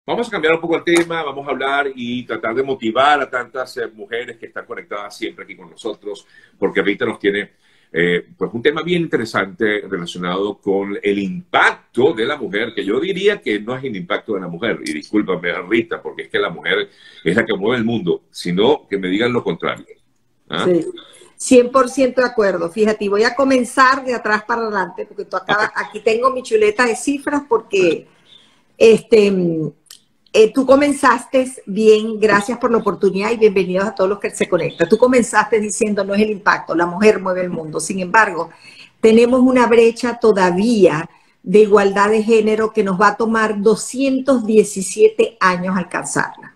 Vamos a cambiar un poco el tema, vamos a hablar y tratar de motivar a tantas mujeres que están conectadas siempre aquí con nosotros, porque Rita nos tiene pues un tema bien interesante relacionado con el impacto de la mujer, que yo diría que no es el impacto de la mujer, y discúlpame Rita, porque es que la mujer es la que mueve el mundo, sino que me digan lo contrario. ¿Ah? Sí. 100% de acuerdo. Fíjate, y voy a comenzar de atrás para adelante, porque aquí tengo mi chuleta de cifras, porque tú comenzaste bien, gracias por la oportunidad y bienvenidos a todos los que se conectan. Tú comenzaste diciendo no es el impacto, la mujer mueve el mundo. Sin embargo, tenemos una brecha todavía de igualdad de género que nos va a tomar 217 años alcanzarla.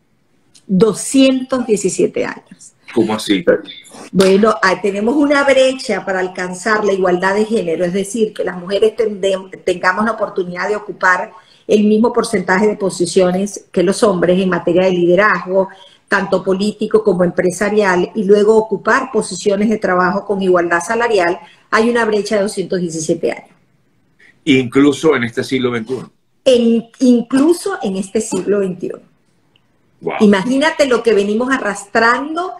217 años. ¿Cómo así? Bueno, tenemos una brecha para alcanzar la igualdad de género, es decir, que las mujeres tengamos la oportunidad de ocupar el mismo porcentaje de posiciones que los hombres en materia de liderazgo, tanto político como empresarial, y luego ocupar posiciones de trabajo con igualdad salarial. Hay una brecha de 217 años. Incluso en este siglo XXI. Incluso en este siglo XXI. Wow. Imagínate lo que venimos arrastrando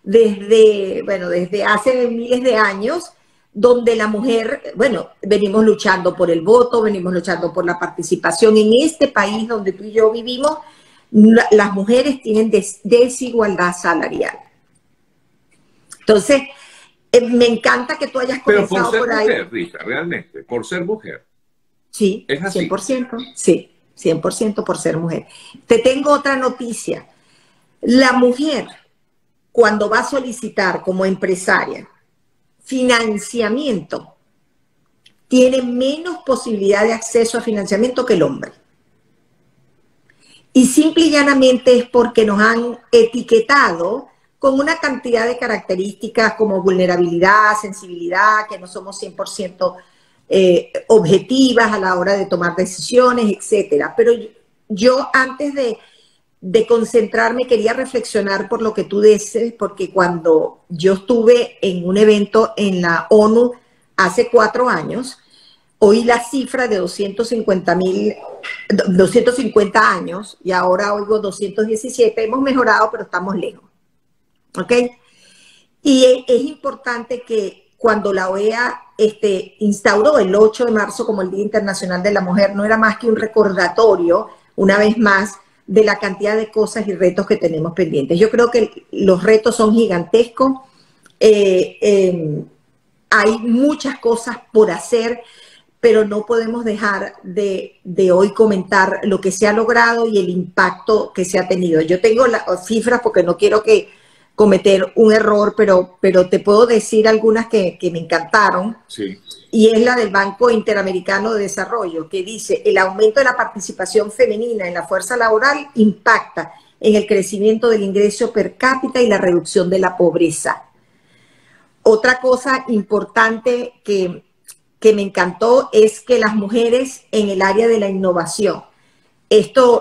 desde hace miles de años, donde la mujer, bueno, venimos luchando por el voto, venimos luchando por la participación. En este país donde tú y yo vivimos, las mujeres tienen desigualdad salarial. Entonces, me encanta que tú hayas comenzado por ahí. Pero por ser mujer, Rita, realmente, por ser mujer. Sí, ¿Es así? 100%, sí, 100% por ser mujer. Te tengo otra noticia. La mujer, cuando va a solicitar como empresaria financiamiento, tiene menos posibilidad de acceso a financiamiento que el hombre. Y simple y llanamente es porque nos han etiquetado con una cantidad de características como vulnerabilidad, sensibilidad, que no somos 100% objetivas a la hora de tomar decisiones, etcétera. Pero yo antes de concentrarme quería reflexionar por lo que tú dices, porque cuando yo estuve en un evento en la ONU hace 4 años, oí la cifra de 250 años y ahora oigo 217. Hemos mejorado, pero estamos lejos. ¿Ok? Y es importante que cuando la OEA instauró el 8 de marzo como el Día Internacional de la Mujer, no era más que un recordatorio, una vez más, de la cantidad de cosas y retos que tenemos pendientes. Yo creo que los retos son gigantescos. Hay muchas cosas por hacer, pero no podemos dejar de hoy comentar lo que se ha logrado y el impacto que se ha tenido. Yo tengo las cifras porque no quiero cometer un error, pero te puedo decir algunas que me encantaron. Sí. Y es la del Banco Interamericano de Desarrollo, que dice: el aumento de la participación femenina en la fuerza laboral impacta en el crecimiento del ingreso per cápita y la reducción de la pobreza. Otra cosa importante que me encantó es que las mujeres en el área de la innovación, esta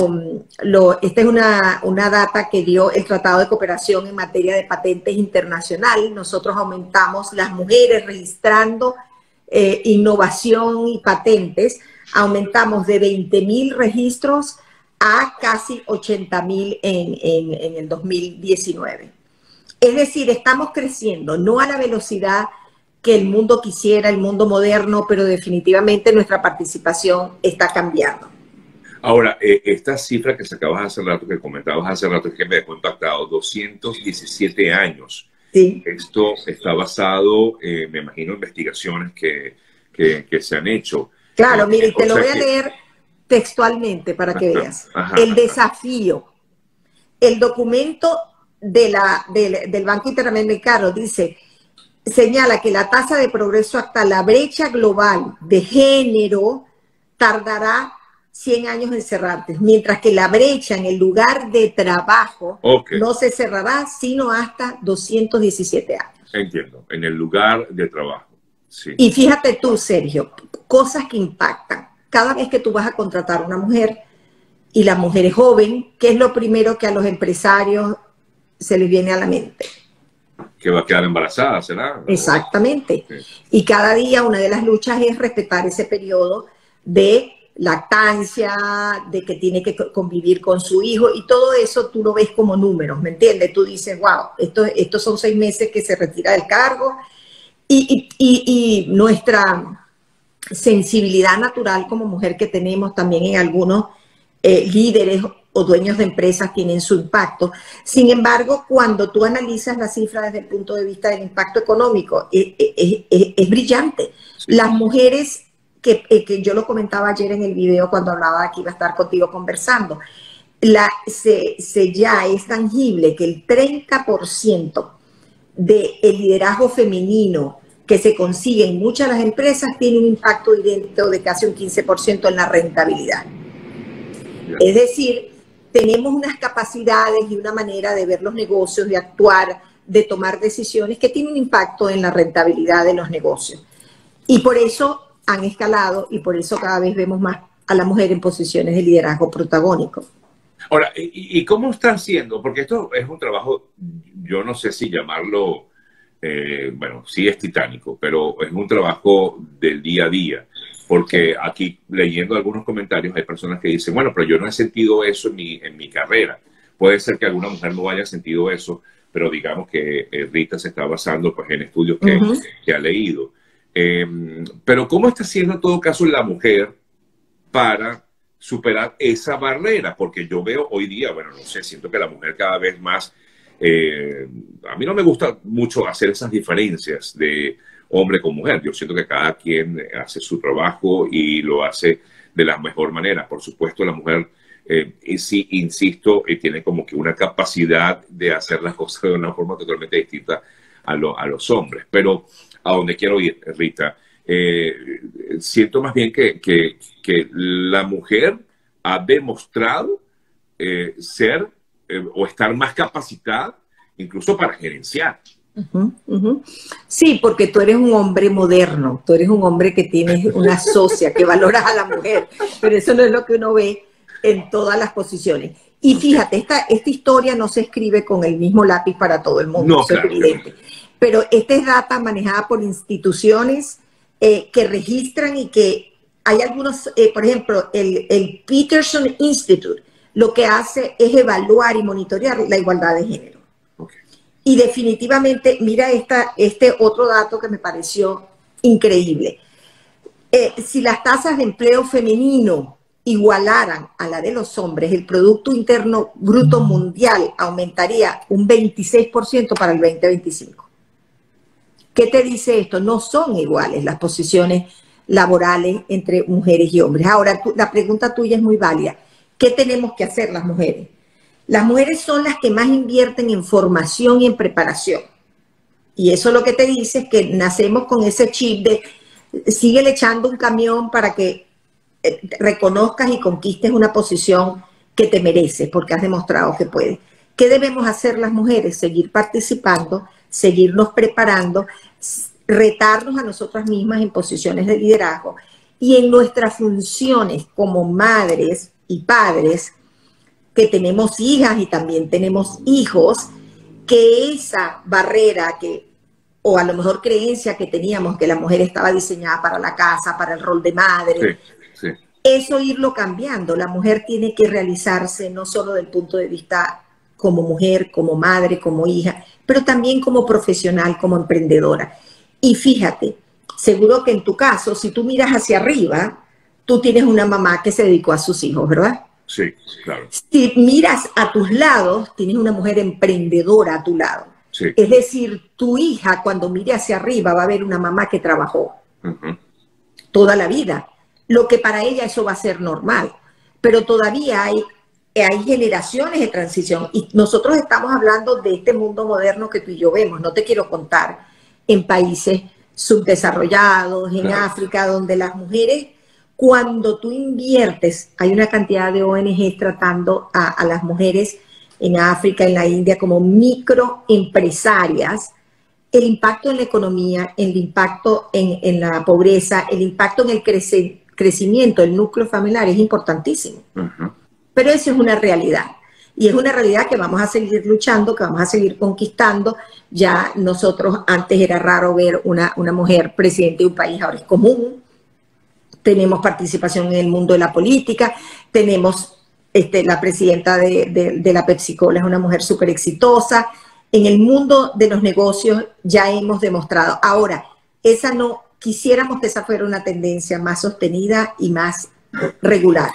es una data que dio el Tratado de Cooperación en materia de patentes internacional. Nosotros aumentamos las mujeres registrando innovación y patentes, aumentamos de 20.000 registros a casi 80.000 en el 2019. Es decir, estamos creciendo, no a la velocidad que el mundo quisiera, el mundo moderno, pero definitivamente nuestra participación está cambiando. Ahora, esta cifra que sacabas hace rato, que comentabas hace rato, es que me dejó impactado, 217 años. Sí. Esto está basado, me imagino, en investigaciones que se han hecho. Claro, mire, te lo voy a leer textualmente para que veas. El desafío. El documento del Banco Interamericano señala que la tasa de progreso hasta la brecha global de género tardará 100 años en cerrarse, mientras que la brecha en el lugar de trabajo no se cerrará sino hasta 217 años. Entiendo, en el lugar de trabajo. Sí. Y fíjate tú, Sergio, cosas que impactan. Cada vez que tú vas a contratar a una mujer y la mujer es joven, ¿qué es lo primero que a los empresarios se les viene a la mente? Que va a quedar embarazada, ¿será? Exactamente. Sí. Y cada día una de las luchas es respetar ese periodo de lactancia, de que tiene que convivir con su hijo, y todo eso tú lo ves como números, ¿me entiendes? Tú dices, wow, estos son 6 meses que se retira del cargo, y nuestra sensibilidad natural como mujer que tenemos también en algunos líderes o dueños de empresas tienen su impacto. Sin embargo, cuando tú analizas la cifra desde el punto de vista del impacto económico, es brillante. Las mujeres, que yo lo comentaba ayer en el video cuando hablaba que iba a estar contigo conversando, ya es tangible que el 30% del liderazgo femenino que se consigue en muchas de las empresas tiene un impacto directo de casi un 15% en la rentabilidad. Es decir, tenemos unas capacidades y una manera de ver los negocios, de actuar, de tomar decisiones que tienen un impacto en la rentabilidad de los negocios. Y por eso han escalado y por eso cada vez vemos más a la mujer en posiciones de liderazgo protagónico. Ahora, ¿y cómo está haciendo? Porque esto es un trabajo, yo no sé si llamarlo, bueno, sí es titánico, pero es un trabajo del día a día. Porque aquí, leyendo algunos comentarios, hay personas que dicen, bueno, pero yo no he sentido eso en mi carrera. Puede ser que alguna mujer no haya sentido eso, pero digamos que Rita se está basando pues, en estudios que ha leído. Pero ¿cómo está haciendo en todo caso la mujer para superar esa barrera? Porque yo veo hoy día, bueno, no sé, siento que la mujer cada vez más... a mí no me gusta mucho hacer esas diferencias de hombre con mujer. Yo siento que cada quien hace su trabajo y lo hace de la mejor manera. Por supuesto, la mujer, sí, insisto, tiene como que una capacidad de hacer las cosas de una forma totalmente distinta a los hombres. Pero a donde quiero ir, Rita, siento más bien que la mujer ha demostrado ser o estar más capacitada incluso para gerenciar. Sí, porque tú eres un hombre moderno, tú eres un hombre que tienes una socia, que valoras a la mujer, pero eso no es lo que uno ve en todas las posiciones. Y fíjate, esta historia no se escribe con el mismo lápiz para todo el mundo, no, claro, es evidente. Pero esta es data manejada por instituciones que registran y que hay algunos, por ejemplo, el Peterson Institute lo que hace es evaluar y monitorear la igualdad de género. Y definitivamente, mira este otro dato que me pareció increíble. Si las tasas de empleo femenino igualaran a la de los hombres, el Producto Interno Bruto Mundial aumentaría un 26% para el 2025. ¿Qué te dice esto? No son iguales las posiciones laborales entre mujeres y hombres. Ahora, la pregunta tuya es muy válida. ¿Qué tenemos que hacer las mujeres? Las mujeres son las que más invierten en formación y en preparación. Y eso lo que te dice es que nacemos con ese chip de síguele echando un camión para que reconozcas y conquistes una posición que te mereces, porque has demostrado que puedes. ¿Qué debemos hacer las mujeres? Seguir participando, seguirnos preparando, retarnos a nosotras mismas en posiciones de liderazgo y en nuestras funciones como madres y padres, que tenemos hijas y también tenemos hijos, que esa barrera o a lo mejor creencia que teníamos que la mujer estaba diseñada para la casa, para el rol de madre, sí. Eso irlo cambiando. La mujer tiene que realizarse no solo del punto de vista como mujer, como madre, como hija, pero también como profesional, como emprendedora. Y fíjate, seguro que en tu caso, si tú miras hacia arriba, tú tienes una mamá que se dedicó a sus hijos, ¿verdad? Sí, claro. Si miras a tus lados, tienes una mujer emprendedora a tu lado. Sí. Es decir, tu hija cuando mire hacia arriba va a ver una mamá que trabajó toda la vida. Lo que para ella eso va a ser normal. Pero todavía hay generaciones de transición. Y nosotros estamos hablando de este mundo moderno que tú y yo vemos. No te quiero contar en países subdesarrollados, en África, donde las mujeres... Cuando tú inviertes, hay una cantidad de ONGs tratando a las mujeres en África, en la India, como microempresarias, el impacto en la economía, el impacto en la pobreza, el impacto en el crecimiento del núcleo familiar es importantísimo. Pero eso es una realidad. Y es una realidad que vamos a seguir luchando, que vamos a seguir conquistando. Ya nosotros, antes era raro ver una mujer presidente de un país, ahora es común. tenemos participación en el mundo de la política, tenemos la presidenta de la PepsiCo, es una mujer súper exitosa. En el mundo de los negocios ya hemos demostrado. Ahora, quisiéramos que esa fuera una tendencia más sostenida y más regular.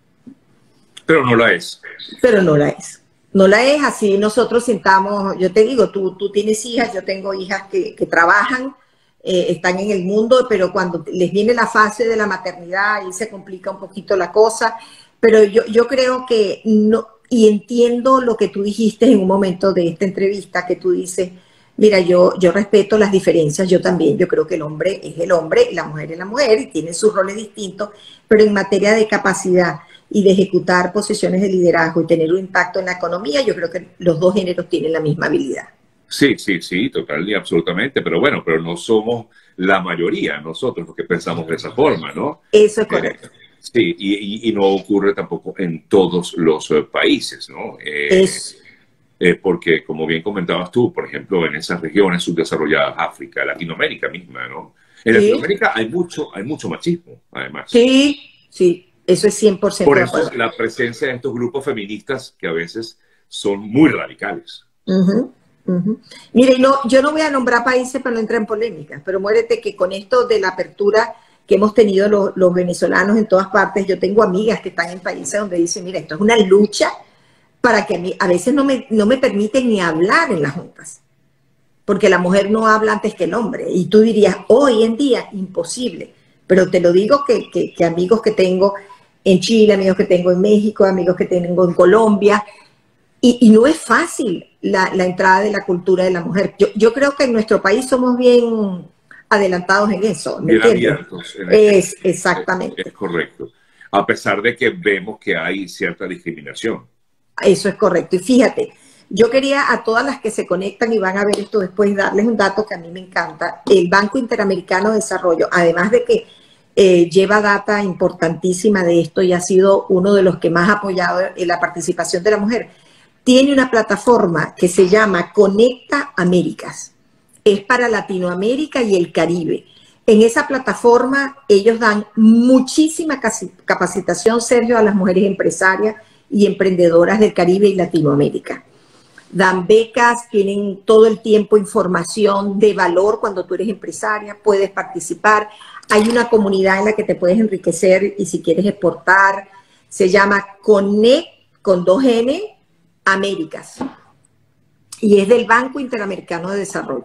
Pero no la es. Pero no la es. No la es, así nosotros sentamos, yo te digo, tú tienes hijas, yo tengo hijas que trabajan, están en el mundo, pero cuando les viene la fase de la maternidad, ahí se complica un poquito la cosa, pero yo creo que no, y entiendo lo que tú dijiste en un momento de esta entrevista, que tú dices, mira, yo respeto las diferencias, yo también, yo creo que el hombre es el hombre y la mujer es la mujer y tienen sus roles distintos, pero en materia de capacidad y de ejecutar posiciones de liderazgo y tener un impacto en la economía, yo creo que los dos géneros tienen la misma habilidad. Sí, total y absolutamente, pero bueno, pero no somos la mayoría nosotros los que pensamos de esa forma, ¿no? Eso es correcto. Sí, y no ocurre tampoco en todos los países, ¿no? Porque, como bien comentabas tú, por ejemplo, en esas regiones subdesarrolladas, África, Latinoamérica misma, ¿no? En Latinoamérica hay mucho machismo, además. Sí, eso es 100%. Por eso la presencia de estos grupos feministas que a veces son muy radicales. Mire, yo no voy a nombrar países para no entrar en polémicas, pero muérete que con esto de la apertura que hemos tenido los venezolanos en todas partes, yo tengo amigas que están en países donde dicen, mira, esto es una lucha para que a veces no me permiten ni hablar en las juntas, porque la mujer no habla antes que el hombre, y tú dirías, hoy en día, imposible, pero te lo digo que amigos que tengo en Chile, amigos que tengo en México, amigos que tengo en Colombia, y no es fácil la entrada de la cultura de la mujer. Yo creo que en nuestro país somos bien adelantados en eso. ¿Me entiendes? Abiertos en exactamente. Es correcto. A pesar de que vemos que hay cierta discriminación. Eso es correcto. Y fíjate, yo quería a todas las que se conectan y van a ver esto después, darles un dato que a mí me encanta. El Banco Interamericano de Desarrollo, además de que lleva data importantísima de esto y ha sido uno de los que más ha apoyado en la participación de la mujer, tiene una plataforma que se llama Conecta Américas. Es para Latinoamérica y el Caribe. En esa plataforma ellos dan muchísima capacitación, Sergio, a las mujeres empresarias y emprendedoras del Caribe y Latinoamérica. Dan becas, tienen todo el tiempo información de valor cuando tú eres empresaria, puedes participar. Hay una comunidad en la que te puedes enriquecer y si quieres exportar. Se llama Connect, con 2N, Américas. Y es del Banco Interamericano de Desarrollo.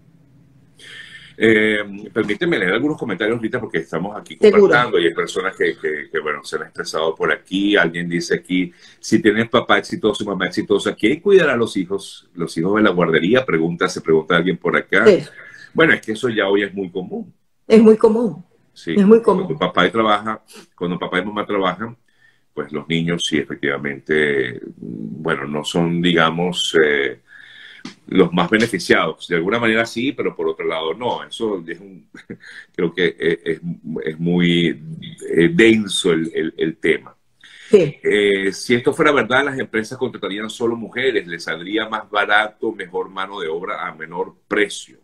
Permíteme leer algunos comentarios ahorita porque estamos aquí compartiendo y hay personas que bueno, se han expresado por aquí. Alguien dice aquí, si tienes papá exitoso y mamá exitosa, ¿quién cuidará a los hijos? ¿Los hijos de la guardería? Se pregunta alguien por acá. Sí. Bueno, es que eso ya hoy es muy común. Es muy común. Sí, es muy común. Cuando papá y mamá trabajan, pues los niños sí, efectivamente, bueno, no son, digamos, los más beneficiados. De alguna manera sí, pero por otro lado no. Eso es creo que es muy denso el tema. Sí. Si esto fuera verdad, las empresas contratarían solo mujeres, les saldría más barato, mejor mano de obra a menor precio.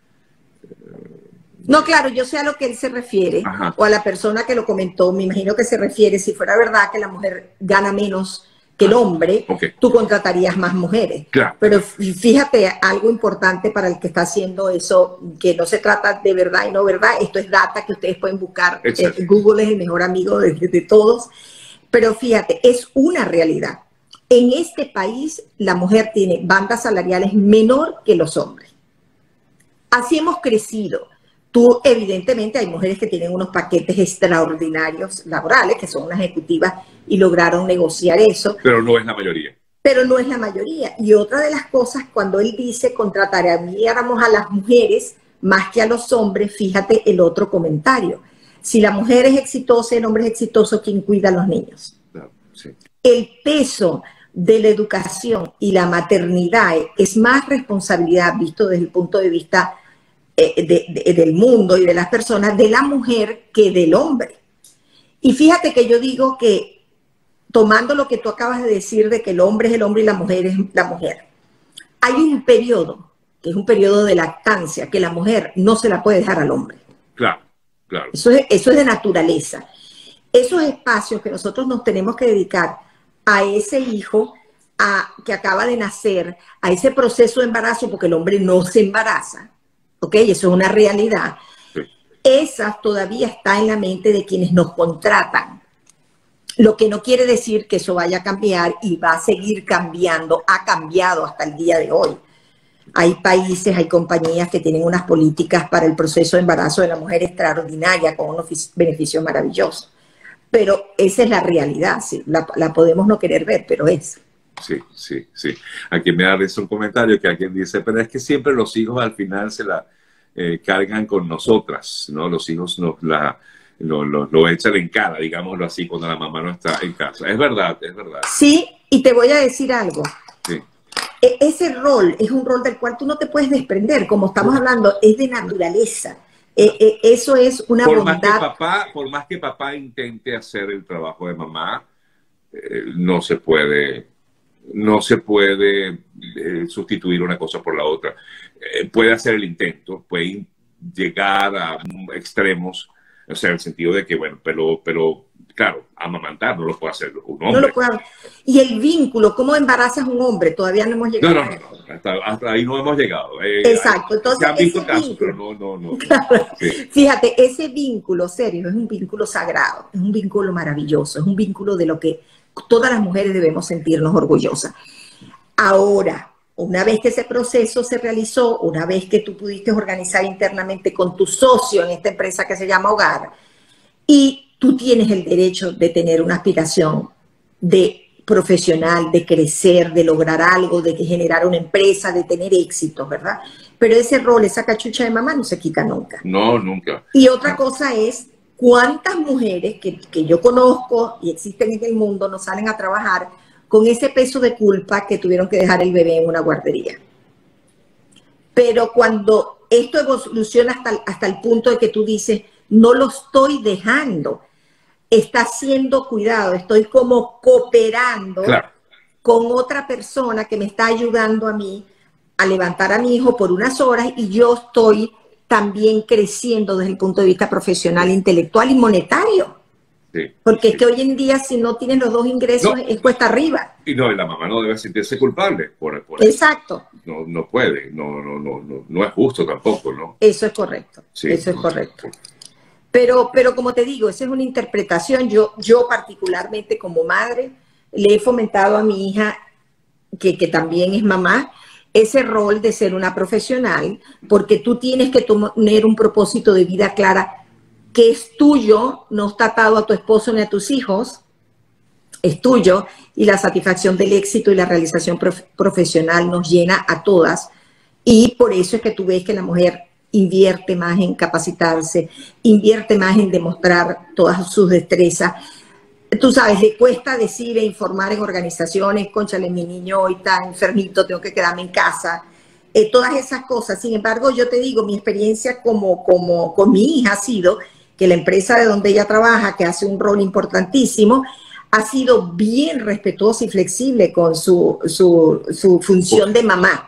No, claro, yo sé a lo que él se refiere, Ajá. o a la persona que lo comentó, me imagino que se refiere, si fuera verdad que la mujer gana menos que el hombre, okay. Tú contratarías más mujeres. Claro. Pero fíjate, algo importante para el que está haciendo eso, que no se trata de verdad y no verdad, esto es data que ustedes pueden buscar, Google es el mejor amigo de todos, pero fíjate, es una realidad. En este país la mujer tiene bandas salariales menor que los hombres. Así hemos crecido. Tú, evidentemente, hay mujeres que tienen unos paquetes extraordinarios laborales, que son unas ejecutivas y lograron negociar eso. Pero no es la mayoría. Pero no es la mayoría. Y otra de las cosas, cuando él dice contrataríamos a las mujeres más que a los hombres, fíjate el otro comentario. Si la mujer es exitosa y el hombre es exitoso, ¿quién cuida a los niños? No, sí. El peso de la educación y la maternidad es más responsabilidad, visto desde el punto de vista del mundo y de las personas, de la mujer que del hombre. Y fíjate que yo digo que, tomando lo que tú acabas de decir de que el hombre es el hombre y la mujer es la mujer, hay un periodo, que es un periodo de lactancia, que la mujer no se la puede dejar al hombre. Claro. claro. Eso es de naturaleza. Esos espacios que nosotros nos tenemos que dedicar a ese hijo que acaba de nacer, a ese proceso de embarazo, porque el hombre no se embaraza, ¿ok? Eso es una realidad. Sí. Esa todavía está en la mente de quienes nos contratan. Lo que no quiere decir que eso vaya a cambiar y va a seguir cambiando. Ha cambiado hasta el día de hoy. Hay países, hay compañías que tienen unas políticas para el proceso de embarazo de la mujer extraordinaria, con unos beneficios maravillosos. Pero esa es la realidad, sí. La podemos no querer ver, pero es. Sí, sí, sí. Aquí me da risa un comentario que alguien dice, pero es que siempre los hijos al final se la cargan con nosotras, ¿no? Los hijos lo echan en cara, digámoslo así, cuando la mamá no está en casa. Es verdad, es verdad. Sí, y te voy a decir algo. Sí. Ese rol es un rol del cual tú no te puedes desprender, como estamos hablando, es de naturaleza. Eso es una bondad. Por más que papá intente hacer el trabajo de mamá, no se puede sustituir una cosa por la otra. Puede hacer el intento, puede llegar a extremos, o sea, en el sentido de que, bueno, pero claro, amamantar no lo puede hacer un hombre. No lo puede. Y el vínculo, ¿cómo embarazas a un hombre? Todavía no hemos llegado. No. Hasta ahí no hemos llegado. Exacto. Entonces, se han visto casos, pero no. Claro. Sí. Fíjate, ese vínculo serio es un vínculo sagrado, es un vínculo maravilloso, es un vínculo de lo que todas las mujeres debemos sentirnos orgullosas. Ahora, una vez que ese proceso se realizó, una vez que tú pudiste organizar internamente con tu socio en esta empresa que se llama Hogar, y tú tienes el derecho de tener una aspiración de profesional, de crecer, de lograr algo, de generar una empresa, de tener éxitos, ¿verdad? Pero ese rol, esa cachucha de mamá no se quita nunca. No, nunca. Y otra cosa es cuántas mujeres que yo conozco y existen en el mundo no salen a trabajar con ese peso de culpa que tuvieron que dejar el bebé en una guardería. Pero cuando esto evoluciona hasta el punto de que tú dices, no lo estoy dejando, está siendo cuidado, estoy como cooperando con otra persona que me está ayudando a mí a levantar a mi hijo por unas horas y yo estoy también creciendo desde el punto de vista profesional, intelectual y monetario. Sí, porque es que hoy en día si no tienes los dos ingresos es cuesta arriba. Y la mamá no debe sentirse culpable por Exacto. Eso. No puede, no es justo tampoco, ¿no? Eso es correcto, sí, eso es correcto. Pero como te digo, esa es una interpretación. Yo particularmente como madre le he fomentado a mi hija, que también es mamá, ese rol de ser una profesional, porque tú tienes que tener un propósito de vida clara que es tuyo, no está atado a tu esposo ni a tus hijos, es tuyo, y la satisfacción del éxito y la realización profesional nos llena a todas, y por eso es que tú ves que la mujer invierte más en capacitarse, invierte más en demostrar todas sus destrezas. Tú sabes, le cuesta decir e informar en organizaciones, cónchale, mi niño hoy está enfermito, tengo que quedarme en casa. Todas esas cosas. Sin embargo, yo te digo, mi experiencia con mi hija ha sido que la empresa de donde ella trabaja, que hace un rol importantísimo, ha sido bien respetuosa y flexible con su función de mamá.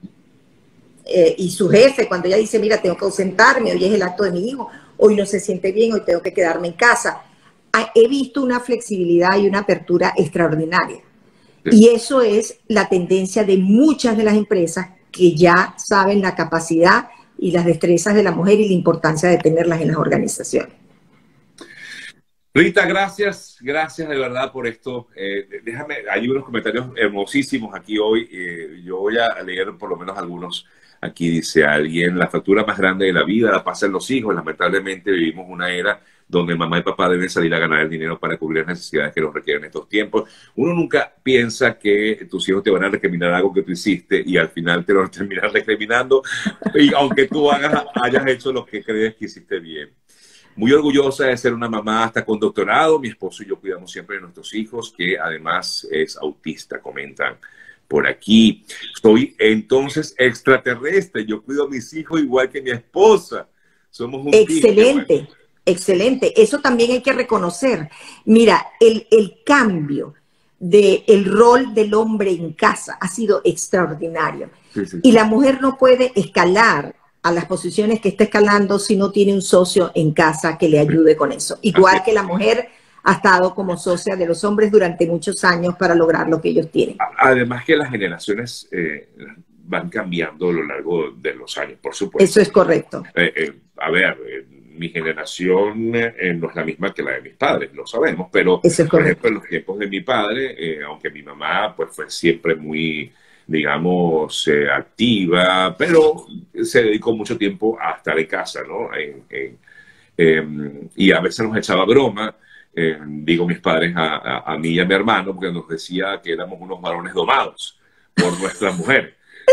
Y su jefe, cuando ella dice, mira, tengo que ausentarme, hoy es el acto de mi hijo, hoy no se siente bien, hoy tengo que quedarme en casa. He visto una flexibilidad y una apertura extraordinaria. Y eso es la tendencia de muchas de las empresas que ya saben la capacidad y las destrezas de la mujer y la importancia de tenerlas en las organizaciones. Rita, gracias de verdad por esto. Hay unos comentarios hermosísimos aquí hoy. Yo voy a leer por lo menos algunos. Aquí dice alguien, la factura más grande de la vida la pasan los hijos. Lamentablemente vivimos una era donde mamá y papá deben salir a ganar el dinero para cubrir las necesidades que nos requieren en estos tiempos. Uno nunca piensa que tus hijos te van a recriminar algo que tú hiciste y al final te lo van a terminar recriminando, y aunque tú hayas hecho lo que crees que hiciste bien. Muy orgullosa de ser una mamá hasta con doctorado. Mi esposo y yo cuidamos siempre de nuestros hijos, que además es autista, comentan por aquí. Soy entonces extraterrestre. Yo cuido a mis hijos igual que mi esposa. Somos un excelente, team, bueno. Excelente. Eso también hay que reconocer. Mira, el cambio del rol del hombre en casa ha sido extraordinario. Sí. Y la mujer no puede escalar a las posiciones que está escalando si no tiene un socio en casa que le ayude con eso. Igual que la mujer ha estado como socia de los hombres durante muchos años para lograr lo que ellos tienen. Además que las generaciones van cambiando a lo largo de los años, por supuesto. Eso es correcto. A ver, mi generación no es la misma que la de mis padres, lo sabemos, pero eso es por ejemplo en los tiempos de mi padre, aunque mi mamá pues fue siempre muy, digamos, activa, pero se dedicó mucho tiempo a estar en casa, ¿no? Y a veces nos echaba broma, digo mis padres a mí y a mi hermano, porque nos decía que éramos unos varones domados por nuestras mujeres.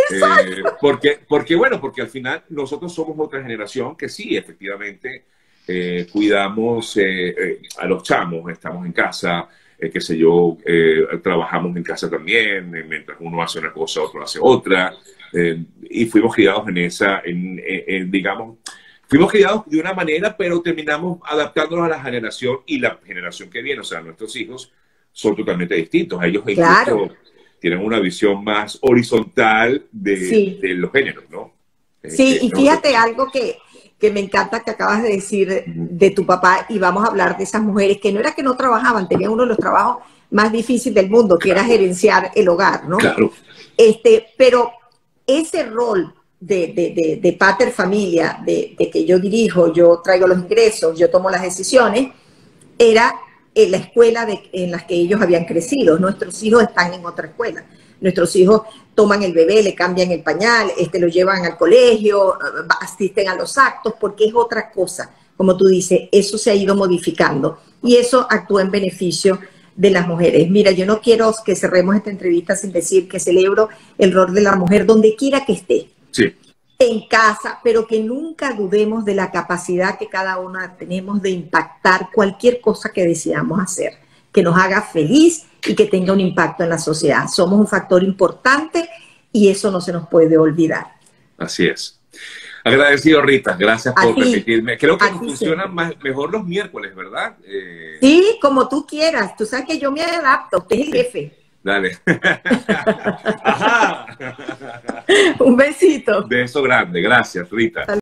Porque al final nosotros somos otra generación que sí, efectivamente, cuidamos a los chamos, estamos en casa, qué sé yo, trabajamos en casa también, mientras uno hace una cosa, otro hace otra, y fuimos criados en esa, digamos, fuimos criados de una manera, pero terminamos adaptándonos a la generación y la generación que viene, o sea, nuestros hijos son totalmente distintos, ellos claro, incluso tienen una visión más horizontal de los géneros, ¿no? Sí, y fíjate algo que me encanta que acabas de decir de tu papá, y vamos a hablar de esas mujeres que no era que no trabajaban, tenían uno de los trabajos más difíciles del mundo, que era gerenciar el hogar, ¿no? Claro. Pero ese rol de pater familia, de que yo dirijo, yo traigo los ingresos, yo tomo las decisiones, era en la escuela en la que ellos habían crecido. Nuestros hijos están en otra escuela. Nuestros hijos toman el bebé, le cambian el pañal, lo llevan al colegio, asisten a los actos, porque es otra cosa. Como tú dices, eso se ha ido modificando y eso actúa en beneficio de las mujeres. Mira, yo no quiero que cerremos esta entrevista sin decir que celebro el rol de la mujer donde quiera que esté. Sí. En casa, pero que nunca dudemos de la capacidad que cada una tenemos de impactar cualquier cosa que decidamos hacer, que nos haga feliz y que tenga un impacto en la sociedad. Somos un factor importante y eso no se nos puede olvidar. Así es. Agradecido, Rita. Gracias por permitirme. Creo que funcionan mejor los miércoles, ¿verdad? Sí, como tú quieras. Tú sabes que yo me adapto. Usted es el jefe. Dale. Ajá. Un besito. Beso grande. Gracias, Rita.